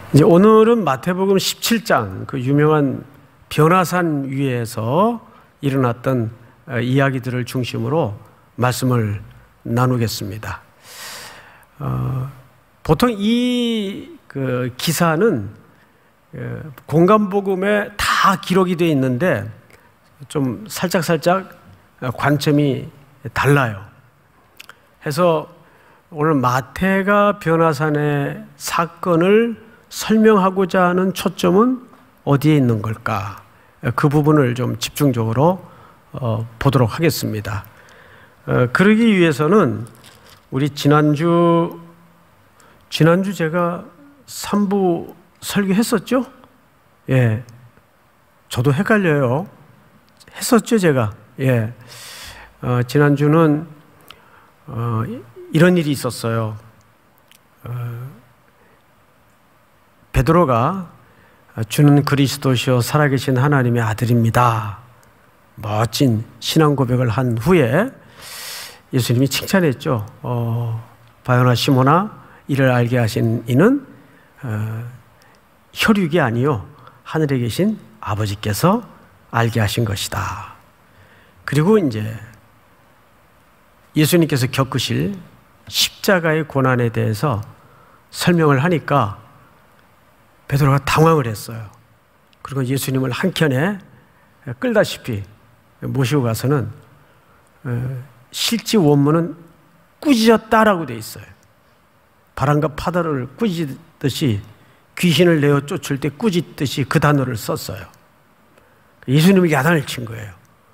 이제 오늘은 마태복음 17장 그 유명한 변화산 위에서 일어났던 이야기들을 중심으로 말씀을 나누겠습니다. 보통 이 그 기사는 공간복음에 다 기록이 되어 있는데 좀 살짝 관점이 달라요. 해서 오늘 마태가 변화산의 사건을 설명하고자 하는 초점은 어디에 있는 걸까? 그 부분을 좀 집중적으로 보도록 하겠습니다. 그러기 위해서는 우리 지난주 제가 3부 설교했었죠? 예. 저도 헷갈려요. 했었죠, 제가. 예. 지난주는 이런 일이 있었어요. 베드로가 주는 그리스도시요 살아계신 하나님의 아들입니다. 멋진 신앙 고백을 한 후에 예수님이 칭찬했죠. 바요나 시몬아, 이를 알게 하신 이는 혈육이 아니요 하늘에 계신 아버지께서 알게 하신 것이다. 그리고 이제 예수님께서 겪으실 십자가의 고난에 대해서 설명을 하니까 베드로가 당황을 했어요. 그리고 예수님을 한켠에 끌다시피 모시고 가서는 실제 원문은 꾸짖었다라고 되어 있어요. 바람과 파도를 꾸짖듯이 귀신을 내어 쫓을 때 꾸짖듯이 그 단어를 썼어요. 예수님이 야단을 친 거예요.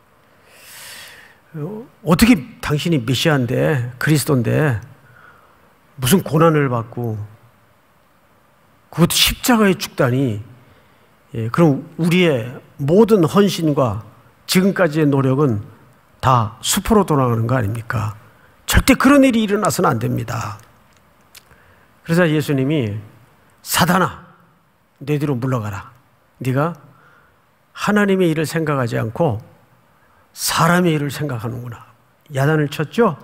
어떻게 당신이 메시아인데 그리스도인데 무슨 고난을 받고 그것도 십자가에 죽다니. 그럼 우리의 모든 헌신과 지금까지의 노력은 다 수포로 돌아가는 거 아닙니까? 절대 그런 일이 일어나서는 안 됩니다. 그래서 예수님이 사단아, 내 뒤로 물러가라. 네가 하나님의 일을 생각하지 않고 사람의 일을 생각하는구나. 야단을 쳤죠?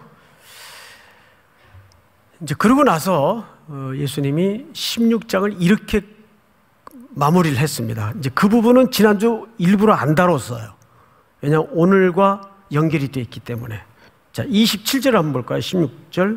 이제 그러고 나서 예수님이 16장을 이렇게 마무리를 했습니다. 이제 그 부분은 지난주 일부러 안 다뤘어요. 왜냐하면 오늘과 연결이 되어 있기 때문에. 자, 27절 한번 볼까요? 16절.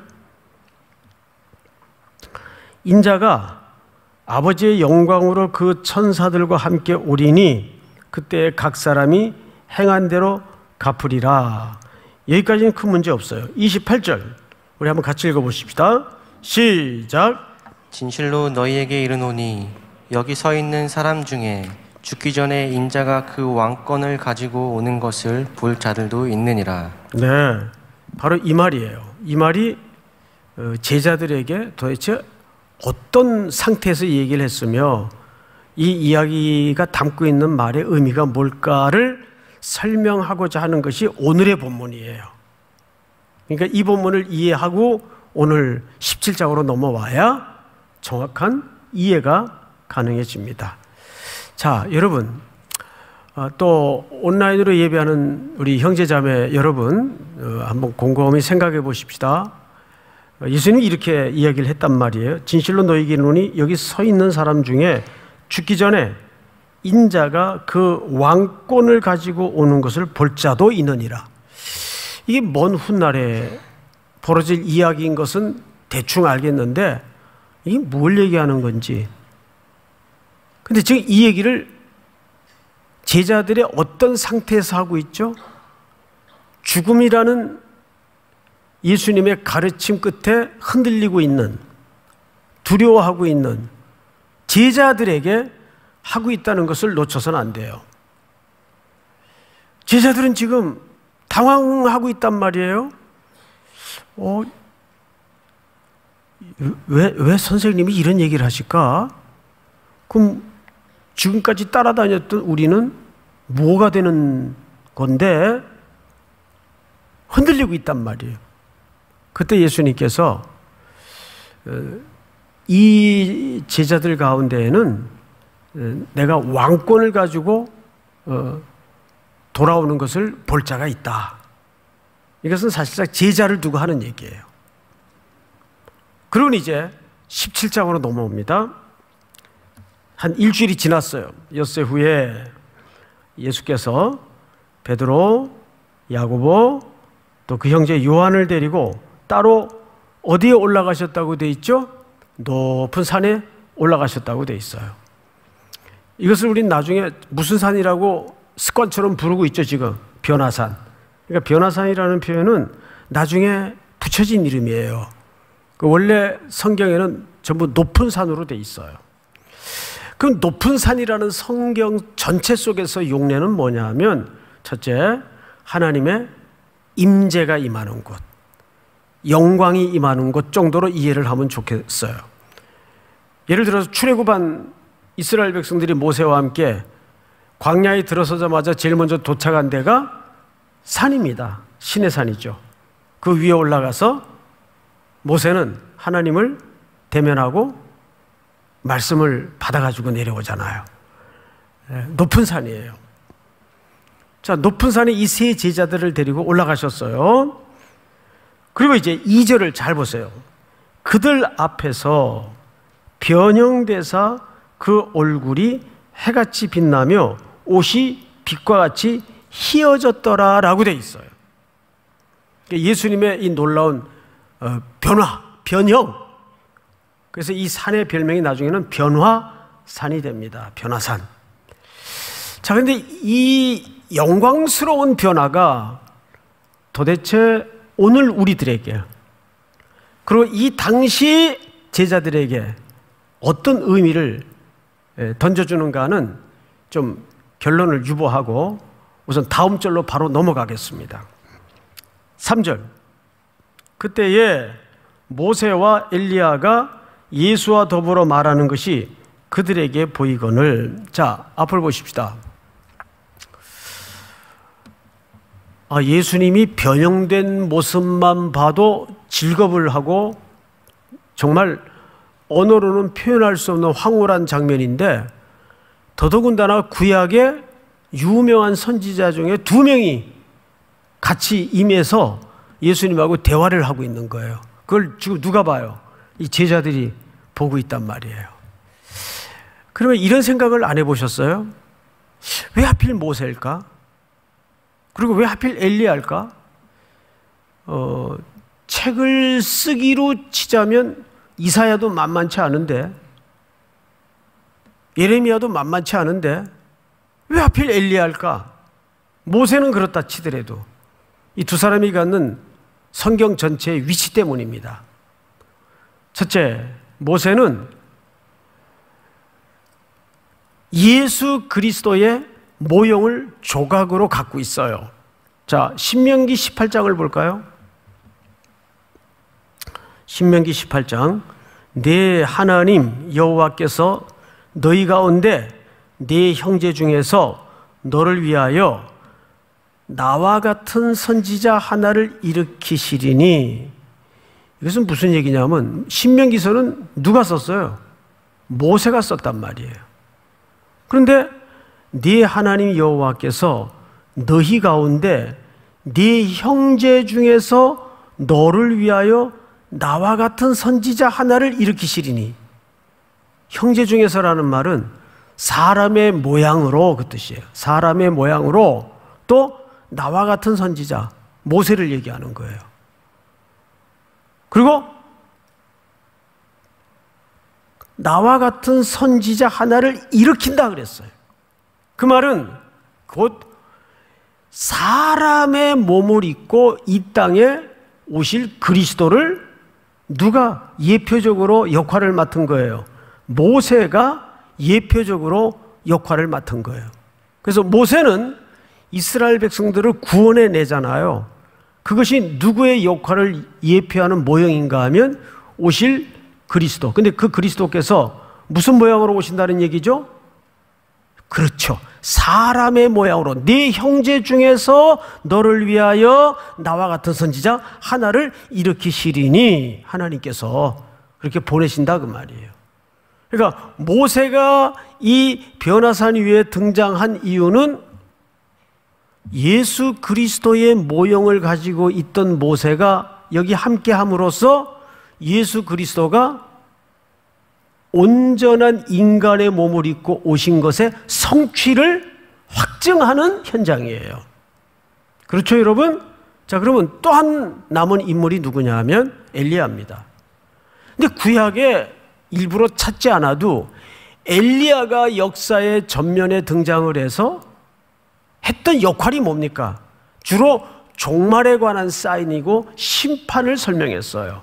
인자가 아버지의 영광으로 그 천사들과 함께 오리니 그때 각 사람이 행한 대로 갚으리라. 여기까지는 큰 문제 없어요. 28절 우리 한번 같이 읽어보십시다. 시작. 진실로 너희에게 이르노니 여기 서 있는 사람 중에 죽기 전에 인자가 그 왕권을 가지고 오는 것을 볼 자들도 있느니라. 네, 바로 이 말이에요. 이 말이 제자들에게 도대체 어떤 상태에서 얘기를 했으며 이 이야기가 담고 있는 말의 의미가 뭘까를 설명하고자 하는 것이 오늘의 본문이에요. 그러니까 이 본문을 이해하고 오늘 17장으로 넘어와야 정확한 이해가 가능해집니다. 자, 여러분, 또 온라인으로 예배하는 우리 형제자매 여러분, 한번 곰곰이 생각해 보십시다. 예수님이 이렇게 이야기를 했단 말이에요. 진실로 너희에게 이르노니 여기 서 있는 사람 중에 죽기 전에 인자가 그 왕권을 가지고 오는 것을 볼 자도 있느니라. 이게 먼 훗날에 벌어질 이야기인 것은 대충 알겠는데 이게 뭘 얘기하는 건지. 근데 지금 이 얘기를 제자들의 어떤 상태에서 하고 있죠? 죽음이라는 예수님의 가르침 끝에 흔들리고 있는, 두려워하고 있는 제자들에게 하고 있다는 것을 놓쳐서는 안 돼요. 제자들은 지금 당황하고 있단 말이에요. 왜 선생님이 이런 얘기를 하실까? 그럼 지금까지 따라다녔던 우리는 뭐가 되는 건데? 흔들리고 있단 말이에요. 그때 예수님께서 이 제자들 가운데에는 내가 왕권을 가지고 돌아오는 것을 볼 자가 있다. 이것은 사실상 제자를 두고 하는 얘기예요. 그러고 이제 17장으로 넘어옵니다. 한 일주일이 지났어요. 엿새 후에 예수께서 베드로, 야고보, 또 그 형제 요한을 데리고 따로 어디에 올라가셨다고 돼 있죠? 높은 산에 올라가셨다고 돼 있어요. 이것을 우린 나중에 무슨 산이라고 습관처럼 부르고 있죠, 지금. 변화산. 그러니까 변화산이라는 표현은 나중에 붙여진 이름이에요. 원래 성경에는 전부 높은 산으로 돼 있어요. 그 높은 산이라는 성경 전체 속에서 용례는 뭐냐면, 첫째, 하나님의 임재가 임하는 곳, 영광이 임하는 곳 정도로 이해를 하면 좋겠어요. 예를 들어서 출애굽한 이스라엘 백성들이 모세와 함께 광야에 들어서자마자 제일 먼저 도착한 데가 산입니다. 신의 산이죠. 그 위에 올라가서 모세는 하나님을 대면하고 말씀을 받아가지고 내려오잖아요. 높은 산이에요. 자, 높은 산에 이 세 제자들을 데리고 올라가셨어요. 그리고 이제 2절을 잘 보세요. 그들 앞에서 변형되사 그 얼굴이 해같이 빛나며 옷이 빛과 같이 희어졌더라 라고 되어 있어요. 예수님의 이 놀라운 변화, 변형. 그래서 이 산의 별명이 나중에는 변화산이 됩니다. 변화산. 자, 근데 이 영광스러운 변화가 도대체 오늘 우리들에게, 그리고 이 당시 제자들에게 어떤 의미를 던져주는가는 좀 결론을 유보하고 우선 다음 절로 바로 넘어가겠습니다. 3절. 그때에 모세와 엘리야가 예수와 더불어 말하는 것이 그들에게 보이거늘. 자, 앞을 보십시다. 예수님이 변형된 모습만 봐도 질겁을 하고 정말 언어로는 표현할 수 없는 황홀한 장면인데, 더더군다나 구약의 유명한 선지자 중에 2명이 같이 임해서 예수님하고 대화를 하고 있는 거예요. 그걸 지금 누가 봐요? 이 제자들이 보고 있단 말이에요. 그러면 이런 생각을 안 해보셨어요? 왜 하필 모세일까? 그리고 왜 하필 엘리야일까? 책을 쓰기로 치자면 이사야도 만만치 않은데, 예레미야도 만만치 않은데 왜 하필 엘리야일까? 모세는 그렇다 치더라도 이 두 사람이 갖는 성경 전체의 위치 때문입니다. 첫째, 모세는 예수 그리스도의 모형을 조각으로 갖고 있어요. 자, 신명기 18장을 볼까요? 신명기 18장. 내 하나님 여호와께서 너희 가운데 네 형제 중에서 너를 위하여 나와 같은 선지자 하나를 일으키시리니. 이것은 무슨 얘기냐면 신명기서는 누가 썼어요? 모세가 썼단 말이에요. 그런데 네 하나님 여호와께서 너희 가운데 네 형제 중에서 너를 위하여 나와 같은 선지자 하나를 일으키시리니. 형제 중에서라는 말은 사람의 모양으로, 그 뜻이에요. 사람의 모양으로, 또 나와 같은 선지자, 모세를 얘기하는 거예요. 그리고 나와 같은 선지자 하나를 일으킨다 그랬어요. 그 말은 곧 사람의 몸을 입고 이 땅에 오실 그리스도를 누가 예표적으로 역할을 맡은 거예요? 모세가 예표적으로 역할을 맡은 거예요. 그래서 모세는 이스라엘 백성들을 구원해 내잖아요. 그것이 누구의 역할을 예표하는 모형인가 하면 오실 그리스도. 근데 그 그리스도께서 무슨 모양으로 오신다는 얘기죠? 그렇죠. 사람의 모양으로 네 형제 중에서 너를 위하여 나와 같은 선지자 하나를 일으키시리니. 하나님께서 그렇게 보내신다 그 말이에요. 그러니까 모세가 이 변화산 위에 등장한 이유는 예수 그리스도의 모형을 가지고 있던 모세가 여기 함께 함으로써 예수 그리스도가 온전한 인간의 몸을 입고 오신 것의 성취를 확증하는 현장이에요. 그렇죠, 여러분? 자, 그러면 또 한 남은 인물이 누구냐 하면 엘리야입니다. 근데 구약에 일부러 찾지 않아도 엘리야가 역사의 전면에 등장을 해서 했던 역할이 뭡니까? 주로 종말에 관한 사인이고 심판을 설명했어요.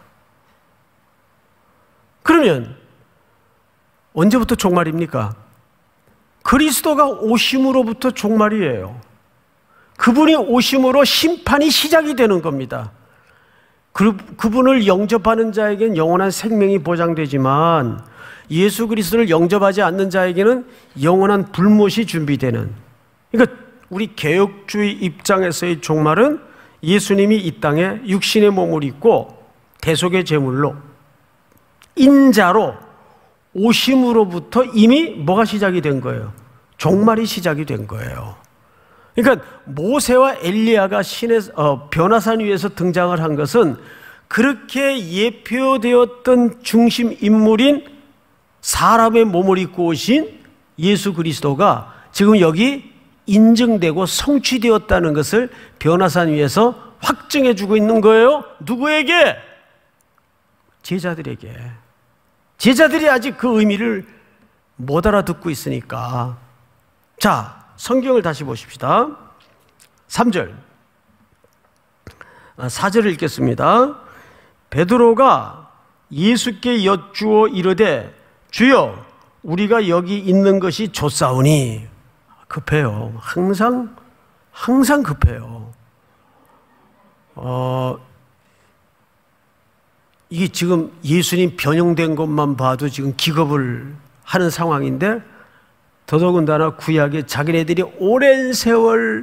그러면 언제부터 종말입니까? 그리스도가 오심으로부터 종말이에요. 그분이 오심으로 심판이 시작이 되는 겁니다. 그분을 영접하는 자에게는 영원한 생명이 보장되지만 예수 그리스도를 영접하지 않는 자에게는 영원한 불못이 준비되는, 그러니까 우리 개혁주의 입장에서의 종말은 예수님이 이 땅에 육신의 몸을 입고 대속의 제물로 인자로 오심으로부터 이미 뭐가 시작이 된 거예요? 종말이 시작이 된 거예요. 그러니까 모세와 엘리야가 변화산 위에서 등장을 한 것은 그렇게 예표되었던 중심 인물인 사람의 몸을 입고 오신 예수 그리스도가 지금 여기 인증되고 성취되었다는 것을 변화산 위에서 확증해 주고 있는 거예요. 누구에게? 제자들에게. 제자들이 아직 그 의미를 못 알아듣고 있으니까. 자, 성경을 다시 보십시다. 3절 4절을 읽겠습니다. 베드로가 예수께 여쭈어 이르되 주여 우리가 여기 있는 것이 좋사오니. 급해요. 항상 급해요. 이게 지금 예수님 변형된 것만 봐도 지금 기겁을 하는 상황인데 더더군다나 구약에 자기네들이 오랜 세월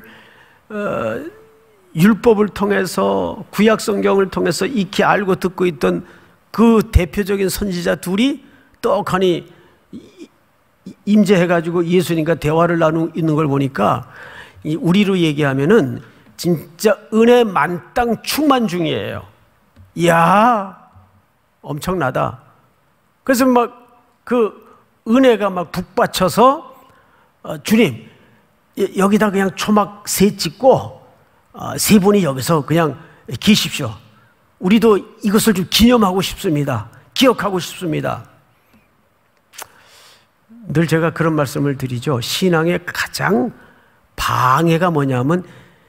율법을 통해서 구약 성경을 통해서 익히 알고 듣고 있던 그 대표적인 선지자 둘이 떡하니 임재해가지고 예수님과 대화를 나누고 있는 걸 보니까 우리로 얘기하면은 진짜 은혜 만땅 충만 중이에요. 이야, 엄청나다. 그래서 막 그 은혜가 막 북받쳐서 주님 여기다 그냥 초막 세 찍고 세 분이 여기서 그냥 계십시오. 우리도 이것을 좀 기념하고 싶습니다. 기억하고 싶습니다. 늘 제가 그런 말씀을 드리죠. 신앙의 가장 방해가 뭐냐면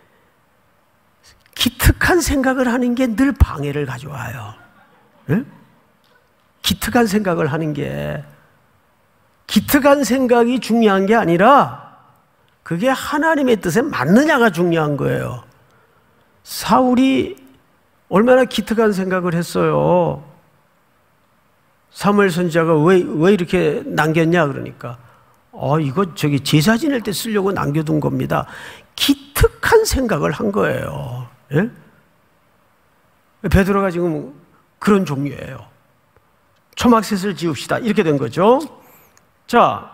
기특한 생각을 하는 게 늘 방해를 가져와요. 네? 기특한 생각을 하는 게, 기특한 생각이 중요한 게 아니라 그게 하나님의 뜻에 맞느냐가 중요한 거예요. 사울이 얼마나 기특한 생각을 했어요. 사무엘 선지자가 왜 이렇게 남겼냐 그러니까 이거 저기 제사 지낼 때 쓰려고 남겨둔 겁니다. 기특한 생각을 한 거예요. 예? 베드로가 지금 그런 종류예요. 초막셋을 지읍시다 이렇게 된 거죠. 자,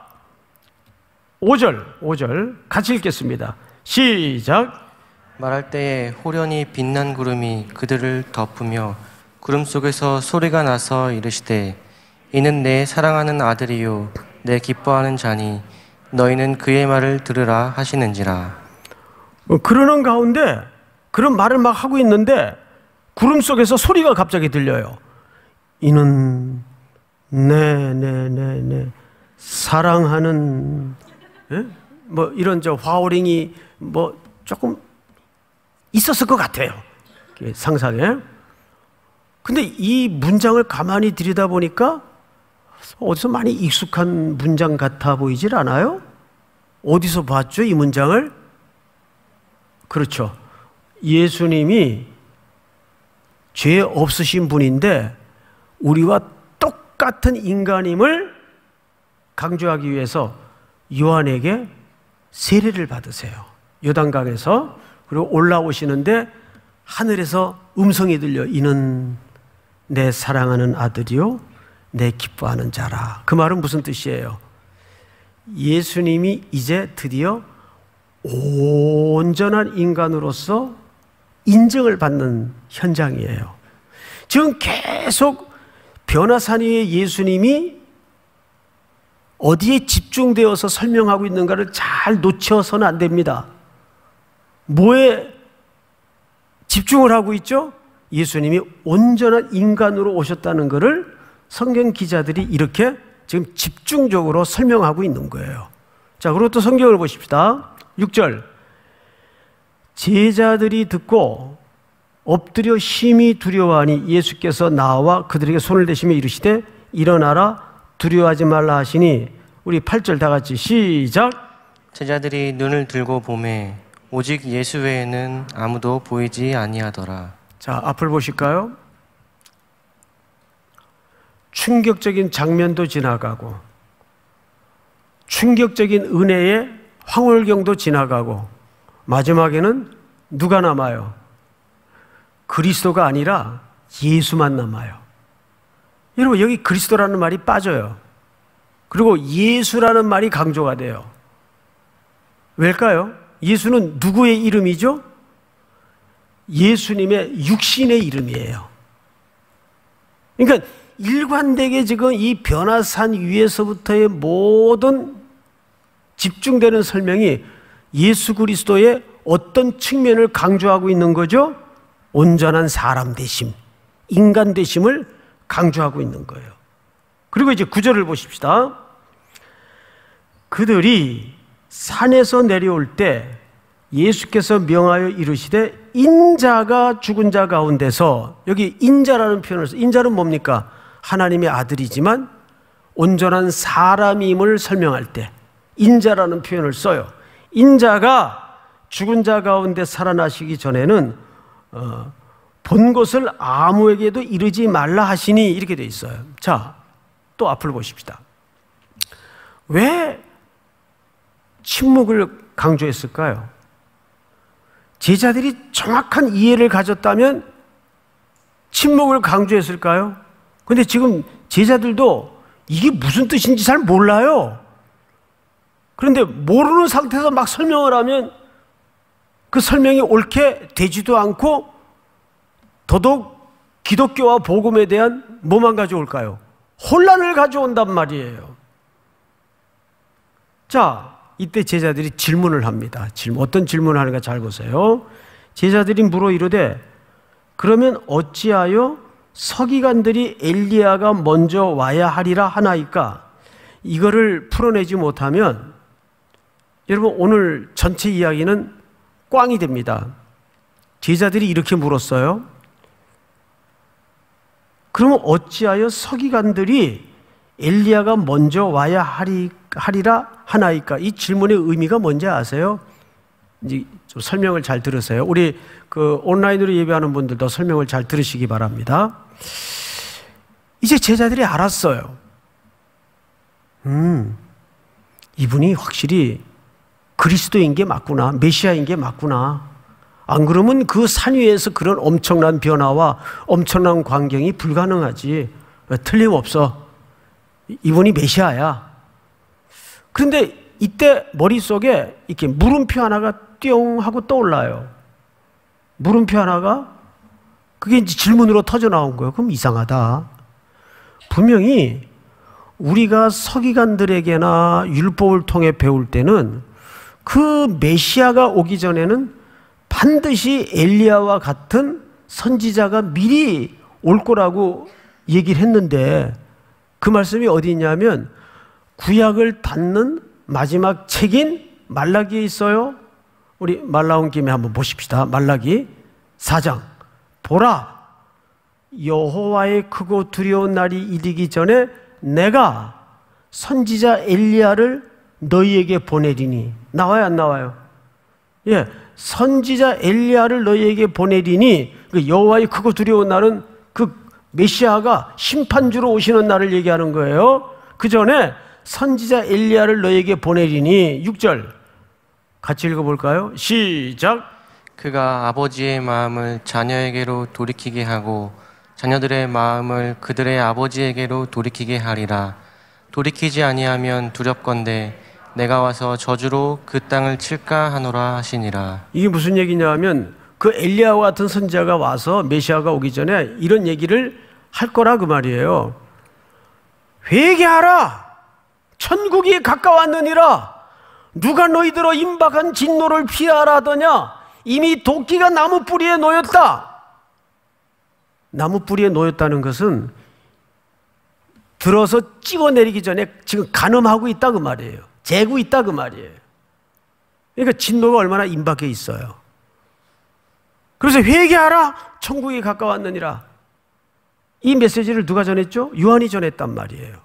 5절 같이 읽겠습니다. 시작. 말할 때에 호련히 빛난 구름이 그들을 덮으며 구름 속에서 소리가 나서 이르시되 이는 내 사랑하는 아들이요 내 기뻐하는 자니 너희는 그의 말을 들으라 하시는지라. 그러는 가운데 그런 말을 막 하고 있는데 구름 속에서 소리가 갑자기 들려요. 이는 내 사랑하는, 예? 뭐 이런 화어링이 뭐 조금 있었을 것 같아요. 상상에. 근데 이 문장을 가만히 들여다보니까 어디서 많이 익숙한 문장 같아 보이질 않아요? 어디서 봤죠, 이 문장을? 그렇죠. 예수님이 죄 없으신 분인데 우리와 똑같은 인간임을 강조하기 위해서 요한에게 세례를 받으세요. 요단강에서. 그리고 올라오시는데 하늘에서 음성이 들려. 이는 내 사랑하는 아들이요 내 기뻐하는 자라. 그 말은 무슨 뜻이에요? 예수님이 이제 드디어 온전한 인간으로서 인정을 받는 현장이에요. 지금 계속 변화산 위에 예수님이 어디에 집중되어서 설명하고 있는가를 잘 놓쳐서는 안 됩니다. 뭐에 집중을 하고 있죠? 예수님이 온전한 인간으로 오셨다는 것을 성경 기자들이 이렇게 지금 집중적으로 설명하고 있는 거예요. 자, 그리고 또 성경을 보십시다. 6절. 제자들이 듣고 엎드려 심히 두려워하니 예수께서 나와 그들에게 손을 대시며 이르시되 일어나라 두려워하지 말라 하시니, 우리 8절 다 같이 시작. 제자들이 눈을 들고 보매 오직 예수 외에는 아무도 보이지 아니하더라. 자, 앞을 보실까요? 충격적인 장면도 지나가고 충격적인 은혜의 황홀경도 지나가고 마지막에는 누가 남아요? 그리스도가 아니라 예수만 남아요. 여러분, 여기 그리스도라는 말이 빠져요. 그리고 예수라는 말이 강조가 돼요. 왜일까요? 예수는 누구의 이름이죠? 예수님의 육신의 이름이에요. 그러니까 일관되게 지금 이 변화산 위에서부터의 모든 집중되는 설명이 예수 그리스도의 어떤 측면을 강조하고 있는 거죠? 온전한 사람 되심, 인간 되심을 강조하고 있는 거예요. 그리고 이제 9절을 보십시다. 그들이 산에서 내려올 때 예수께서 명하여 이르시되 인자가 죽은 자 가운데서, 여기 인자라는 표현을 써요. 인자는 뭡니까? 하나님의 아들이지만 온전한 사람임을 설명할 때 인자라는 표현을 써요. 인자가 죽은 자 가운데 살아나시기 전에는 본 것을 아무에게도 이르지 말라 하시니, 이렇게 돼 있어요. 자, 또 앞을 보십시다. 왜 침묵을 강조했을까요? 제자들이 정확한 이해를 가졌다면 침묵을 강조했을까요? 근데 지금 제자들도 이게 무슨 뜻인지 잘 몰라요. 그런데 모르는 상태에서 막 설명을 하면 그 설명이 옳게 되지도 않고 더더욱 기독교와 복음에 대한 뭐만 가져올까요? 혼란을 가져온단 말이에요. 자, 이때 제자들이 질문을 합니다. 어떤 질문을 하는가 잘 보세요. 제자들이 물어 이르되 그러면 어찌하여 서기관들이 엘리야가 먼저 와야 하리라 하나이까? 이거를 풀어내지 못하면 여러분 오늘 전체 이야기는 꽝이 됩니다. 제자들이 이렇게 물었어요. 그러면 어찌하여 서기관들이 엘리야가 먼저 와야 하리라 하나이까? 이 질문의 의미가 뭔지 아세요? 이제 좀 설명을 잘 들으세요. 우리 그 온라인으로 예배하는 분들도 설명을 잘 들으시기 바랍니다. 이제 제자들이 알았어요. 이분이 확실히 그리스도인 게 맞구나, 메시아인 게 맞구나. 안 그러면 그 산 위에서 그런 엄청난 변화와 엄청난 광경이 불가능하지. 틀림없어. 이분이 메시아야. 그런데 이때 머릿속에 이렇게 물음표 하나가 띵 하고 떠올라요. 물음표 하나가, 그게 이제 질문으로 터져 나온 거예요. 그럼 이상하다. 분명히 우리가 서기관들에게나 율법을 통해 배울 때는 그 메시아가 오기 전에는 반드시 엘리야와 같은 선지자가 미리 올 거라고 얘기를 했는데, 그 말씀이 어디 있냐면 구약을 닫는 마지막 책인 말라기에 있어요. 우리 말 나온 김에 한번 보십시다. 말라기 4장. 보라, 여호와의 크고 두려운 날이 이르기 전에 내가 선지자 엘리야를 너희에게 보내리니. 나와요, 안 나와요? 예, 선지자 엘리야를 너희에게 보내리니, 그 여호와의 크고 두려운 날은 그 메시아가 심판주로 오시는 날을 얘기하는 거예요. 그 전에 선지자 엘리야를 너희에게 보내리니. 6절 같이 읽어볼까요? 시작. 그가 아버지의 마음을 자녀에게로 돌이키게 하고 자녀들의 마음을 그들의 아버지에게로 돌이키게 하리라. 돌이키지 아니하면 두렵건대 내가 와서 저주로 그 땅을 칠까 하노라 하시니라. 이게 무슨 얘기냐 하면 그 엘리야와 같은 선지자가 와서 메시아가 오기 전에 이런 얘기를 할 거라 그 말이에요. 회개하라, 천국이 가까웠느니라. 누가 너희들어 임박한 진노를 피하라 하더냐? 이미 도끼가 나무 뿌리에 놓였다. 나무 뿌리에 놓였다는 것은 들어서 찍어내리기 전에 지금 가늠하고 있다 그 말이에요. 재고 있다 그 말이에요. 그러니까 진노가 얼마나 임박해 있어요. 그래서 회개하라, 천국이 가까웠느니라. 이 메시지를 누가 전했죠? 요한이 전했단 말이에요.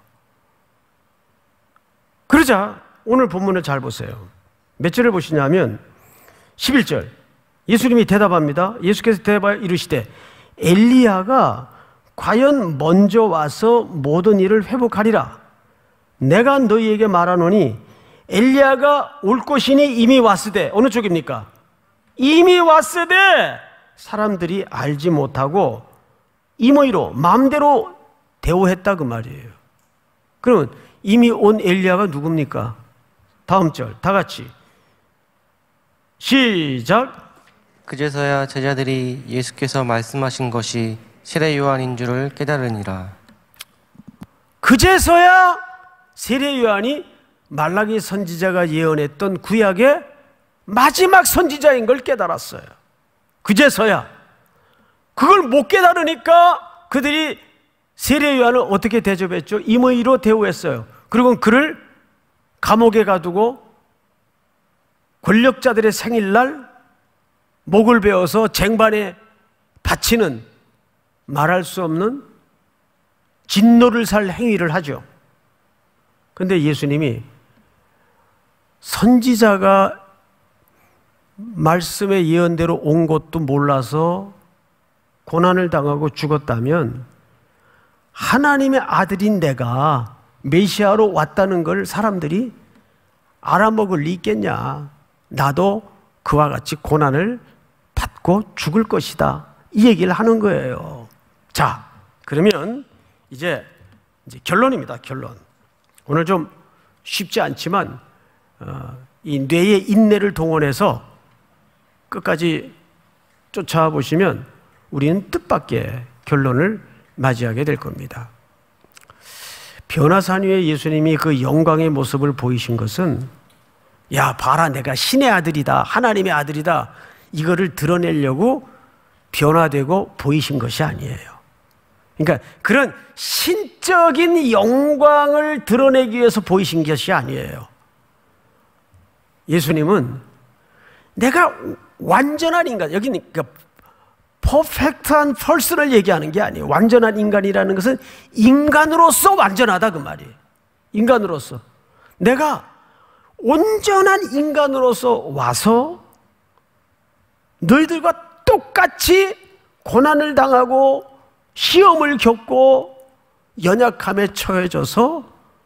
그러자 오늘 본문을 잘 보세요. 몇 절을 보시냐면 11절, 예수님이 대답합니다. 예수께서 대답하여 이르시되 엘리야가 과연 먼저 와서 모든 일을 회복하리라. 내가 너희에게 말하노니 엘리야가 올 것이니 이미 왔으되. 어느 쪽입니까? 이미 왔으되 사람들이 알지 못하고 임의로 마음대로 대우했다 그 말이에요. 그러면 이미 온 엘리야가 누굽니까? 다음 절 다 같이 시작. 그제서야 제자들이 예수께서 말씀하신 것이 세례 요한인 줄을 깨달으니라. 그제서야 세례 요한이 말라기 선지자가 예언했던 구약의 마지막 선지자인 걸 깨달았어요. 그제서야. 그걸 못 깨달으니까 그들이 세례 요한을 어떻게 대접했죠? 임의로 대우했어요. 그리고 그를 감옥에 가두고 권력자들의 생일날 목을 베어서 쟁반에 바치는 말할 수 없는 진노를 살 행위를 하죠. 그런데 예수님이 선지자가 말씀의 예언대로 온 것도 몰라서 고난을 당하고 죽었다면 하나님의 아들인 내가 메시아로 왔다는 걸 사람들이 알아먹을 리 있겠냐. 나도 그와 같이 고난을 받고 죽을 것이다. 이 얘기를 하는 거예요. 자, 그러면 이제 결론입니다. 결론. 오늘 좀 쉽지 않지만 이 뇌의 인내를 동원해서 끝까지 쫓아보시면 우리는 뜻밖의 결론을 맞이하게 될 겁니다. 변화산 위에 예수님이 그 영광의 모습을 보이신 것은 야 봐라 내가 신의 아들이다, 하나님의 아들이다, 이거를 드러내려고 변화되고 보이신 것이 아니에요. 그러니까 그런 신적인 영광을 드러내기 위해서 보이신 것이 아니에요. 예수님은 내가 완전한 인간, 여기는 그러니까 퍼펙트한 펄스를 얘기하는 게 아니에요. 완전한 인간이라는 것은 인간으로서 완전하다 그 말이에요. 인간으로서 내가 온전한 인간으로서 와서 너희들과 똑같이 고난을 당하고 시험을 겪고 연약함에 처해져서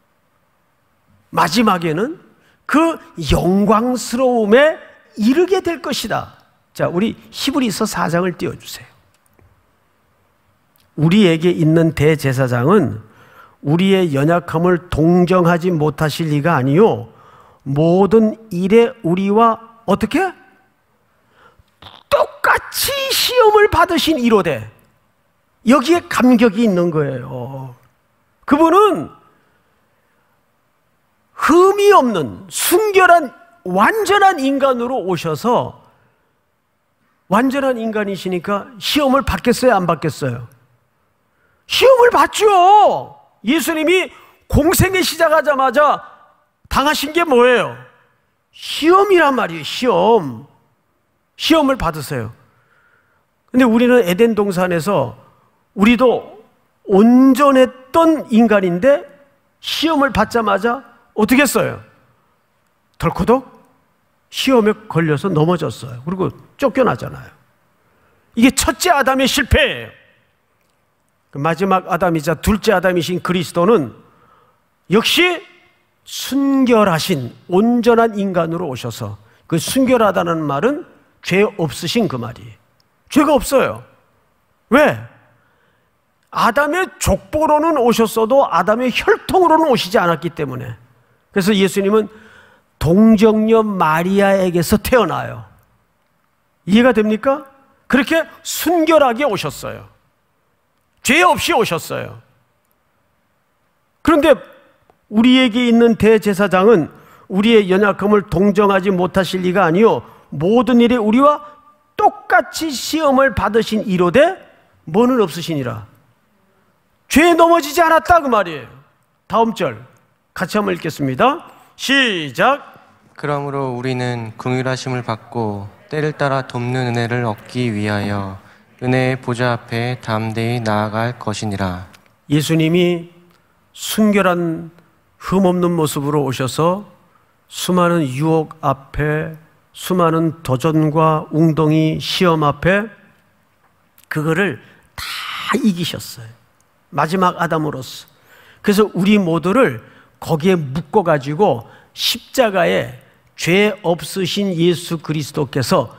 마지막에는 그 영광스러움에 이르게 될 것이다. 자, 우리 히브리서 4장을 띄워주세요. 우리에게 있는 대제사장은 우리의 연약함을 동정하지 못하실 리가 아니요 모든 일에 우리와 어떻게? 똑같이 시험을 받으신 이로되. 여기에 감격이 있는 거예요. 그분은 흠이 없는 순결한 완전한 인간으로 오셔서 완전한 인간이시니까 시험을 받겠어요? 안 받겠어요? 시험을 받죠. 예수님이 공생에 시작하자마자 당하신 게 뭐예요? 시험이란 말이에요. 시험. 시험을 받으세요. 근데 우리는 에덴 동산에서 우리도 온전했던 인간인데 시험을 받자마자 어떻게 했어요? 덜커덕 시험에 걸려서 넘어졌어요. 그리고 쫓겨나잖아요. 이게 첫째 아담의 실패예요. 마지막 아담이자 둘째 아담이신 그리스도는 역시 순결하신 온전한 인간으로 오셔서, 그 순결하다는 말은 죄 없으신 그 말이에요. 죄가 없어요. 왜? 아담의 족보로는 오셨어도 아담의 혈통으로는 오시지 않았기 때문에. 그래서 예수님은 동정녀 마리아에게서 태어나요. 이해가 됩니까? 그렇게 순결하게 오셨어요. 죄 없이 오셨어요. 그런데 우리에게 있는 대제사장은 우리의 연약함을 동정하지 못하실 리가 아니요 모든 일에 우리와 똑같이 시험을 받으신 이로되 뭐는 없으시니라. 죄에 넘어지지 않았다 그 말이에요. 다음 절 같이 한번 읽겠습니다. 시작. 그러므로 우리는 긍휼하심을 받고 때를 따라 돕는 은혜를 얻기 위하여 은혜의 보좌 앞에 담대히 나아갈 것이니라. 예수님이 순결한 흠없는 모습으로 오셔서 수많은 유혹 앞에, 수많은 도전과 웅덩이 시험 앞에 그거를 다 이기셨어요. 마지막 아담으로서. 그래서 우리 모두를 거기에 묶어가지고 십자가에 죄 없으신 예수 그리스도께서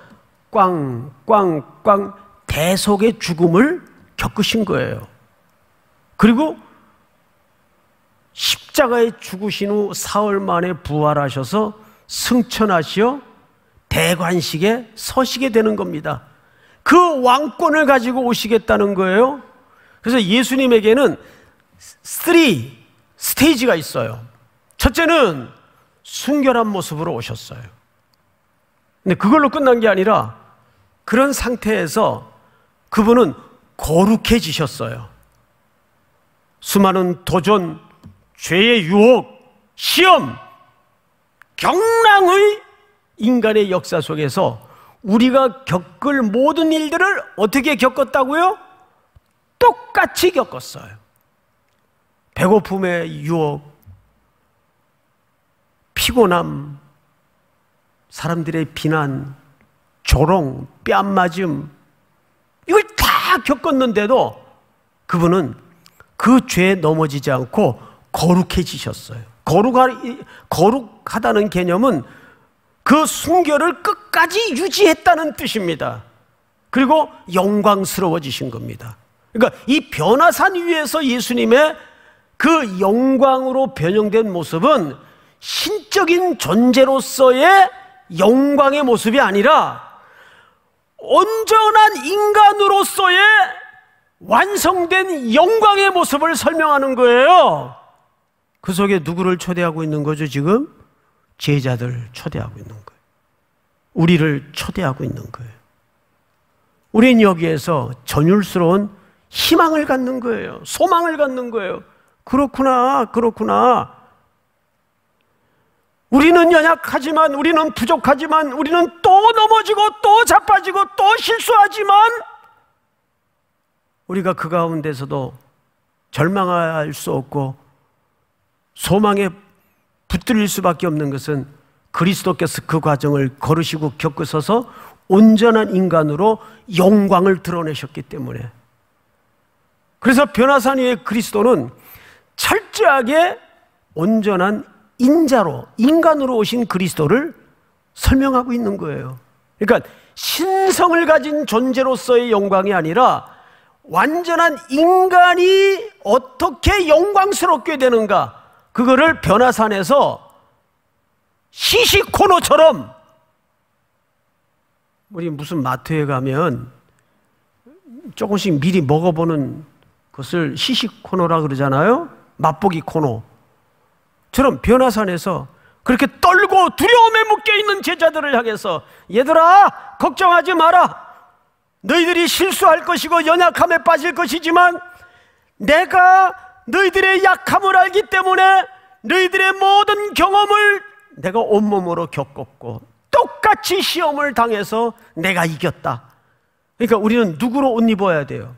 꽝꽝꽝 대속의 죽음을 겪으신 거예요. 그리고 십자가에 죽으신 후 사흘 만에 부활하셔서 승천하시어 대관식에 서시게 되는 겁니다. 그 왕권을 가지고 오시겠다는 거예요. 그래서 예수님에게는 3 스테이지가 있어요. 첫째는 순결한 모습으로 오셨어요. 근데 그걸로 끝난 게 아니라 그런 상태에서 그분은 거룩해지셨어요. 수많은 도전, 죄의 유혹, 시험, 경랑의 인간의 역사 속에서 우리가 겪을 모든 일들을 어떻게 겪었다고요? 똑같이 겪었어요. 배고픔의 유혹, 피곤함, 사람들의 비난, 조롱, 뺨맞음, 이걸 다 겪었는데도 그분은 그 죄에 넘어지지 않고 거룩해지셨어요. 거룩하다는 개념은 그 순결을 끝까지 유지했다는 뜻입니다. 그리고 영광스러워지신 겁니다. 그러니까 이 변화산 위에서 예수님의 그 영광으로 변형된 모습은 신적인 존재로서의 영광의 모습이 아니라 온전한 인간으로서의 완성된 영광의 모습을 설명하는 거예요. 그 속에 누구를 초대하고 있는 거죠 지금? 제자들 초대하고 있는 거예요. 우리를 초대하고 있는 거예요. 우리는 여기에서 전율스러운 희망을 갖는 거예요. 소망을 갖는 거예요. 그렇구나, 그렇구나. 우리는 연약하지만, 우리는 부족하지만, 우리는 또 넘어지고 또 자빠지고 또 실수하지만 우리가 그 가운데서도 절망할 수 없고 소망에 붙들릴 수밖에 없는 것은 그리스도께서 그 과정을 걸으시고 겪으셔서 온전한 인간으로 영광을 드러내셨기 때문에. 그래서 변화산 위의 그리스도는 철저하게 온전한 인자로, 인간으로 오신 그리스도를 설명하고 있는 거예요. 그러니까 신성을 가진 존재로서의 영광이 아니라 완전한 인간이 어떻게 영광스럽게 되는가, 그거를 변화산에서 시시코너처럼, 우리 무슨 마트에 가면 조금씩 미리 먹어보는 것을 시시코너라 그러잖아요. 맛보기 코너처럼 변화산에서 그렇게 떨고 두려움에 묶여있는 제자들을 향해서 얘들아 걱정하지 마라. 너희들이 실수할 것이고 연약함에 빠질 것이지만 내가 너희들의 약함을 알기 때문에 너희들의 모든 경험을 내가 온몸으로 겪었고 똑같이 시험을 당해서 내가 이겼다. 그러니까 우리는 누구로 옷 입어야 돼요?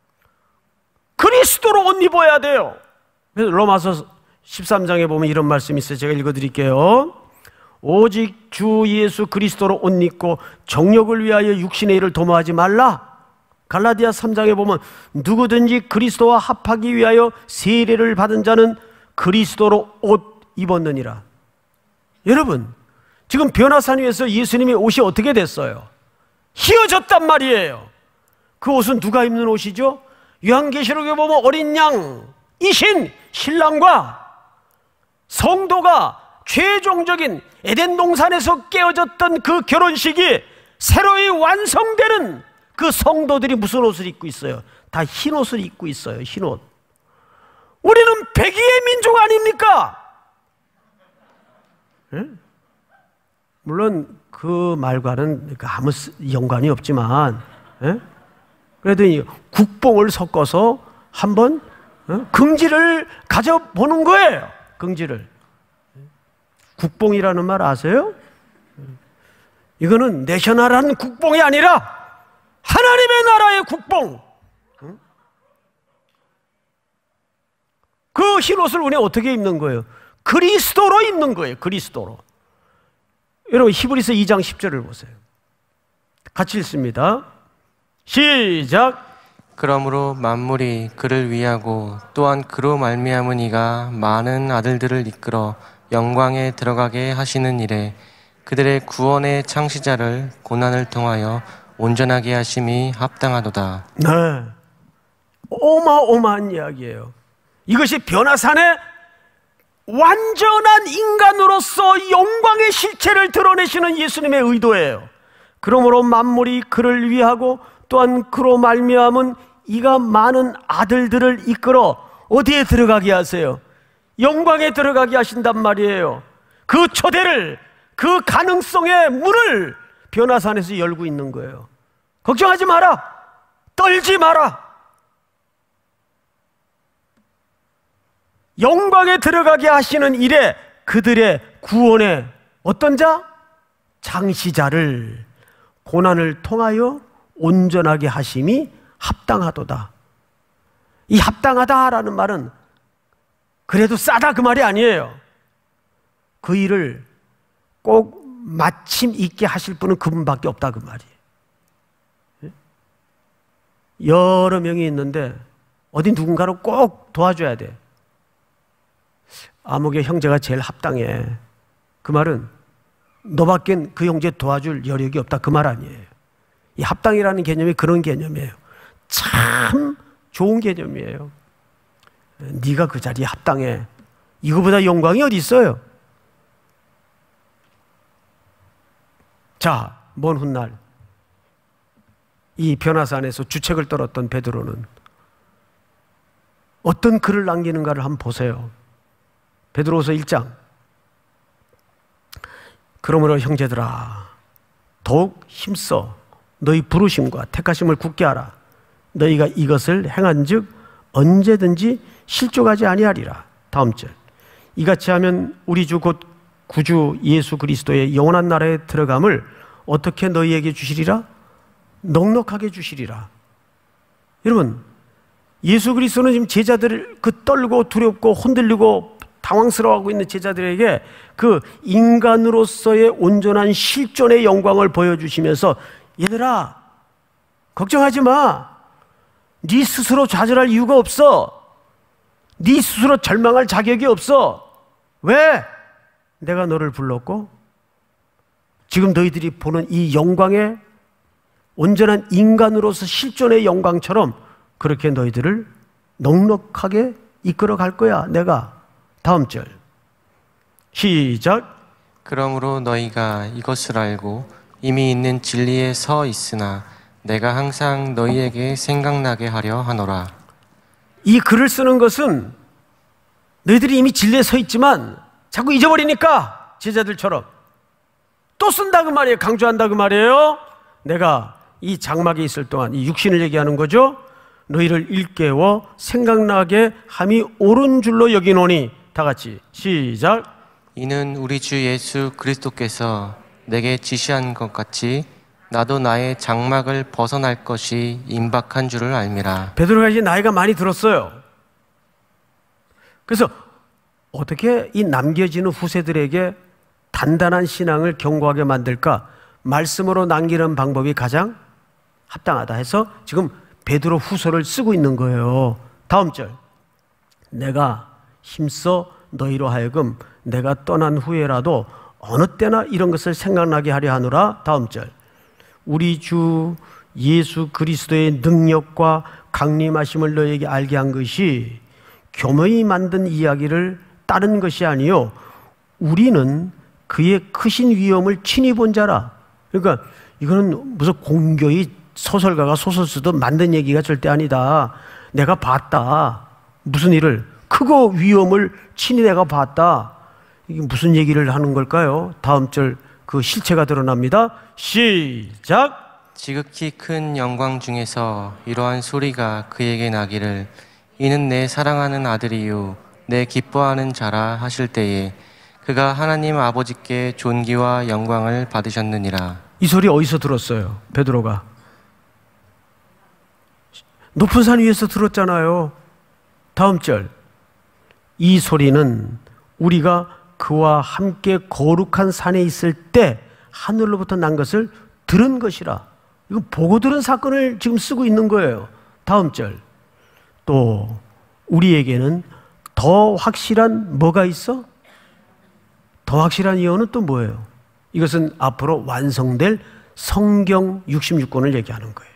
그리스도로 옷 입어야 돼요. 그래서 로마서 13장에 보면 이런 말씀이 있어요. 제가 읽어드릴게요. 오직 주 예수 그리스도로 옷 입고 정욕을 위하여 육신의 일을 도모하지 말라. 갈라디아 3장에 보면 누구든지 그리스도와 합하기 위하여 세례를 받은 자는 그리스도로 옷 입었느니라. 여러분, 지금 변화산 위에서 예수님의 옷이 어떻게 됐어요? 휘어졌단 말이에요. 그 옷은 누가 입는 옷이죠? 요한계시록에 보면 어린 양이신 신랑과 성도가 최종적인 에덴 동산에서 깨어졌던 그 결혼식이 새로이 완성되는 그 성도들이 무슨 옷을 입고 있어요? 다 흰 옷을 입고 있어요. 흰 옷. 우리는 백의의 민족 아닙니까? 예? 물론 그 말과는 아무 연관이 없지만, 예? 그래도 이 국뽕을 섞어서 한번 긍지를 가져보는 거예요. 긍지를. 국뽕이라는 말 아세요? 이거는 내셔널한 국뽕이 아니라 하나님의 나라의 국뽕. 그 흰옷을 우리 어떻게 입는 거예요? 그리스도로 입는 거예요. 그리스도로. 여러분 히브리서 2장 10절을 보세요. 같이 읽습니다. 시작. 그러므로 만물이 그를 위하고 또한 그로 말미암은 이가 많은 아들들을 이끌어 영광에 들어가게 하시는 일에 그들의 구원의 창시자를 고난을 통하여 온전하게 하심이 합당하도다. 네, 어마어마한 이야기예요. 이것이 변화산의 완전한 인간으로서 영광의 실체를 드러내시는 예수님의 의도예요. 그러므로 만물이 그를 위하고 또한 그로 말미암은 이가 많은 아들들을 이끌어 어디에 들어가게 하세요? 영광에 들어가게 하신단 말이에요. 그 초대를, 그 가능성의 문을 변화산에서 열고 있는 거예요. 걱정하지 마라. 떨지 마라. 영광에 들어가게 하시는 일에 그들의 구원의 어떤 자? 창시자를 고난을 통하여 온전하게 하심이 합당하도다. 이 합당하다라는 말은 그래도 싸다 그 말이 아니에요. 그 일을 꼭 마침 있게 하실 분은 그분밖에 없다 그 말이에요. 여러 명이 있는데 어디 누군가를 꼭 도와줘야 돼. 아무개 형제가 제일 합당해. 그 말은 너밖엔 그 형제 도와줄 여력이 없다 그 말 아니에요. 이 합당이라는 개념이 그런 개념이에요. 참 좋은 개념이에요. 네가 그 자리에 합당해. 이거보다 영광이 어디 있어요? 자, 먼 훗날 이 변화산에서 주책을 떨었던 베드로는 어떤 글을 남기는가를 한번 보세요. 베드로후서 1장. 그러므로 형제들아 더욱 힘써 너희 부르심과 택하심을 굳게 하라. 너희가 이것을 행한즉 언제든지 실족하지 아니하리라. 다음 절. 이같이 하면 우리 주 곧 구주 예수 그리스도의 영원한 나라에 들어감을 어떻게 너희에게 주시리라? 넉넉하게 주시리라. 여러분, 예수 그리스도는 지금 제자들을 그 떨고 두렵고 흔들리고 당황스러워하고 있는 제자들에게 그 인간으로서의 온전한 실존의 영광을 보여주시면서 얘들아 걱정하지 마. 네 스스로 좌절할 이유가 없어. 네 스스로 절망할 자격이 없어. 왜? 내가 너를 불렀고 지금 너희들이 보는 이 영광의 온전한 인간으로서 실존의 영광처럼 그렇게 너희들을 넉넉하게 이끌어 갈 거야 내가. 다음 절 시작. 그러므로 너희가 이것을 알고 이미 있는 진리에 서 있으나 내가 항상 너희에게 생각나게 하려 하노라. 이 글을 쓰는 것은 너희들이 이미 진리에 서 있지만 자꾸 잊어버리니까 제자들처럼 또 쓴다 그 말이에요. 강조한다 그 말이에요. 내가 이 장막에 있을 동안 이 육신을 얘기하는 거죠. 너희를 일깨워 생각나게 함이 옳은 줄로 여기노니. 다 같이 시작. 이는 우리 주 예수 그리스도께서 내게 지시한 것 같이 나도 나의 장막을 벗어날 것이 임박한 줄을 알미라. 베드로가 이제 나이가 많이 들었어요. 그래서 어떻게 이 남겨지는 후세들에게 단단한 신앙을 견고하게 만들까? 말씀으로 남기는 방법이 가장 합당하다 해서 지금 베드로 후서를 쓰고 있는 거예요. 다음 절. 내가 힘써 너희로 하여금 내가 떠난 후에라도 어느 때나 이런 것을 생각나게 하려 하노라. 다음 절. 우리 주 예수 그리스도의 능력과 강림하심을 너희에게 알게 한 것이 교묘히 만든 이야기를 따른 것이 아니요 우리는 그의 크신 위엄을 친히 본 자라. 그러니까 이거는 무슨 공교의 소설가가 소설 쓰듯 만든 얘기가 절대 아니다. 내가 봤다. 무슨 일을? 크고 위엄을 친히 내가 봤다. 이게 무슨 얘기를 하는 걸까요? 다음 절 그 실체가 드러납니다. 시작. 지극히 큰 영광 중에서 이러한 소리가 그에게 나기를 이는 내 사랑하는 아들이요 내 기뻐하는 자라 하실 때에 그가 하나님 아버지께 존귀와 영광을 받으셨느니라. 이 소리 어디서 들었어요? 베드로가 높은 산 위에서 들었잖아요. 다음 절. 이 소리는 우리가 그와 함께 거룩한 산에 있을 때 하늘로부터 난 것을 들은 것이라. 이거 보고 들은 사건을 지금 쓰고 있는 거예요. 다음 절. 또 우리에게는 더 확실한 뭐가 있어? 더 확실한 예언은 또 뭐예요? 이것은 앞으로 완성될 성경 66권을 얘기하는 거예요.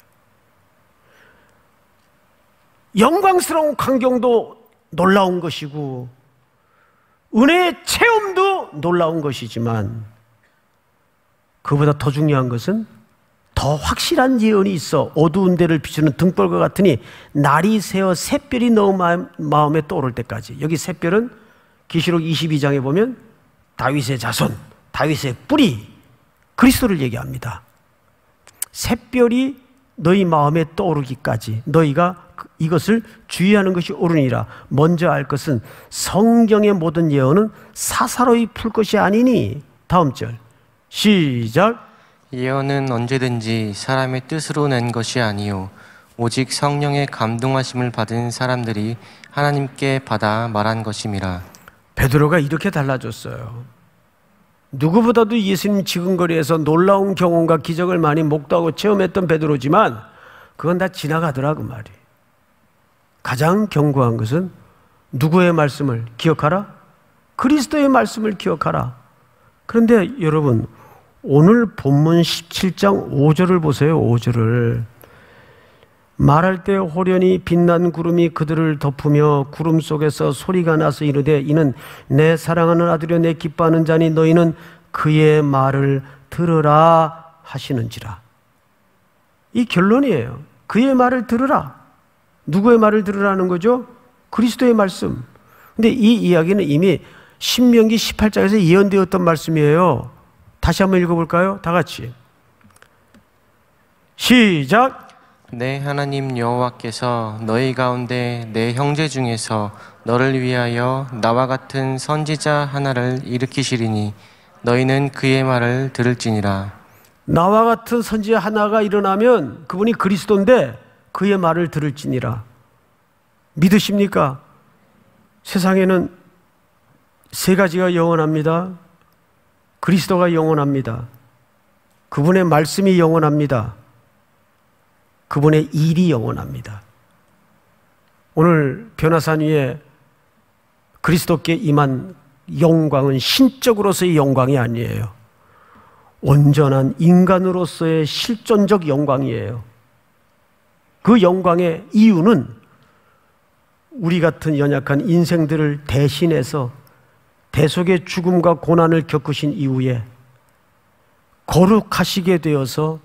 영광스러운 광경도 놀라운 것이고 은혜의 체험도 놀라운 것이지만 그보다 더 중요한 것은 더 확실한 예언이 있어. 어두운 데를 비추는 등불과 같으니 날이 새어 샛별이 너 마음에 떠오를 때까지. 여기 샛별은 계시록 22장에 보면 다윗의 자손, 다윗의 뿌리, 그리스도를 얘기합니다. 샛별이 너희 마음에 떠오르기까지 너희가 이것을 주의하는 것이 옳으니라. 먼저 알 것은 성경의 모든 예언은 사사로이 풀 것이 아니니. 다음 절 시작. 예언은 언제든지 사람의 뜻으로 낸 것이 아니요 오직 성령의 감동하심을 받은 사람들이 하나님께 받아 말한 것임이라. 베드로가 이렇게 달라졌어요. 누구보다도 예수님 지근거리에서 놀라운 경험과 기적을 많이 목도하고 체험했던 베드로지만 그건 다 지나가더라 그 말이. 가장 견고한 것은 누구의 말씀을 기억하라? 그리스도의 말씀을 기억하라. 그런데 여러분 오늘 본문 17장 5절을 보세요. 5절을 말할 때 호련히 빛난 구름이 그들을 덮으며 구름 속에서 소리가 나서 이르되 이는 내 사랑하는 아들이여 내 기뻐하는 자니 너희는 그의 말을 들으라 하시는지라. 이 결론이에요. 그의 말을 들으라. 누구의 말을 들으라는 거죠? 그리스도의 말씀. 근데 이 이야기는 이미 신명기 18장에서 예언되었던 말씀이에요. 다시 한번 읽어볼까요? 다 같이 시작. 내 하나님 여호와께서 너희 가운데 내 형제 중에서 너를 위하여 나와 같은 선지자 하나를 일으키시리니 너희는 그의 말을 들을지니라. 나와 같은 선지자 하나가 일어나면 그분이 그리스도인데 그의 말을 들을지니라. 믿으십니까? 세상에는 세 가지가 영원합니다. 그리스도가 영원합니다. 그분의 말씀이 영원합니다. 그분의 일이 영원합니다. 오늘 변화산 위에 그리스도께 임한 영광은 신적으로서의 영광이 아니에요. 온전한 인간으로서의 실존적 영광이에요. 그 영광의 이유는 우리 같은 연약한 인생들을 대신해서 대속의 죽음과 고난을 겪으신 이후에 거룩하시게 되어서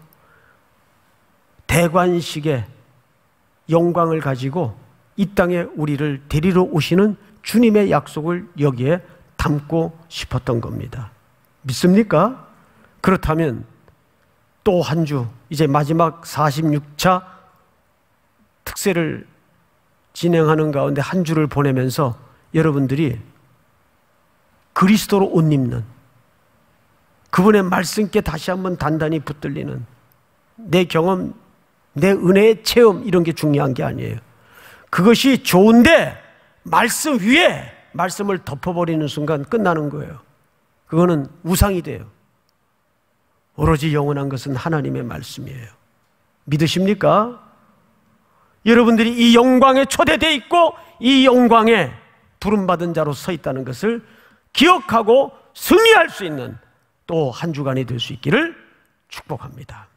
대관식의 영광을 가지고 이 땅에 우리를 데리러 오시는 주님의 약속을 여기에 담고 싶었던 겁니다. 믿습니까? 그렇다면 또 한 주, 이제 마지막 46차 특세를 진행하는 가운데 한 주를 보내면서 여러분들이 그리스도로 옷 입는 그분의 말씀께 다시 한번 단단히 붙들리는 내 경험, 내 은혜의 체험 이런 게 중요한 게 아니에요. 그것이 좋은데 말씀 위에 말씀을 덮어버리는 순간 끝나는 거예요. 그거는 우상이 돼요. 오로지 영원한 것은 하나님의 말씀이에요. 믿으십니까? 여러분들이 이 영광에 초대되어 있고 이 영광에 부름받은 자로 서 있다는 것을 기억하고 승리할 수 있는 또 한 주간이 될 수 있기를 축복합니다.